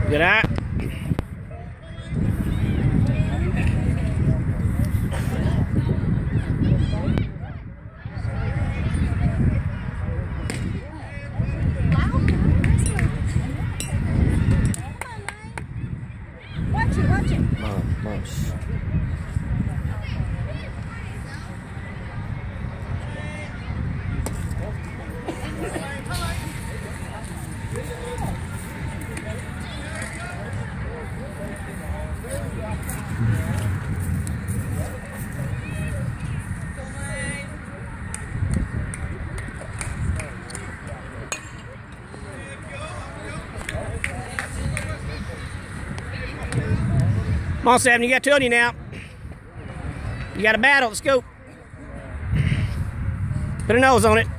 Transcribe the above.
Good eye. Watch it. Nice. Come on, Seven, you got two on you now. You got a battle, let's go. Put a nose on it.